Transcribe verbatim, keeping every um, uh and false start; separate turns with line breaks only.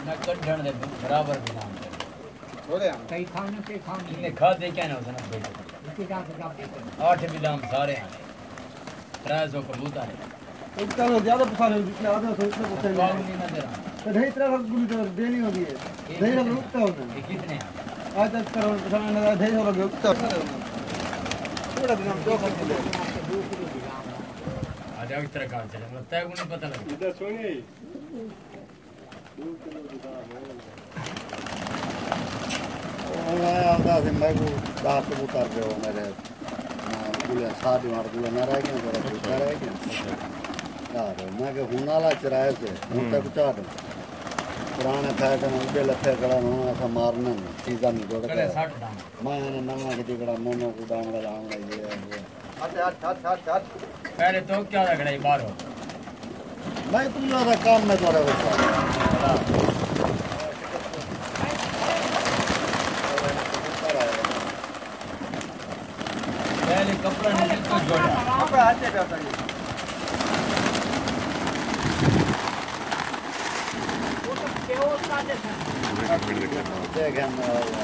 ना कढ़ण दे बराबर भी नाम कर
बोले
कई खाने से खाने
इतने खा दे क्या ना उसने दे
इसके साथ से आप देखो
आठ बिलाम सारे हैं त्रै सौ कबूतर है
इतना ज्यादा पसा रहे जितने आधे सौ इतने पसा
कौन नहीं ना दे रहा
तो ढाई तरह का गुली तो देनी होगी है ढाई हम रुकता होना
ये कितने हैं
आज तक करो पसाने ना ढाई सौ लगे रुकता थोड़ा दिन हम दो करके दे
दूसरी बिलाम
आज आगे तरह का चले मतलब तय को नहीं पता लगा
इधर सुनिए
मैं आता से मैं को दांत उतार रहे हो मेरे गुले शादी मार गुले ना रह गया जरा कुछ रह गया यार मैं के हुनाला चराए से हूं तक चाट पुराने खाए थे मुझे लफे कड़ा होना था मारने में सीधा नहीं जोड़
कड़े साठ दाम
मैं ने नवा के दिकड़ा मोनो को डांग लगाऊंगा ये
अच्छा अच्छा अच्छा अच्छा
पहले तो क्या रगड़ा है बाहर हो
मैं तुम लोग काम में तोरे बच्चा
पहले कपड़ा नहीं तो जोड़ा
कपड़ा आते पे
वो तो केवल का जैसा
देख हम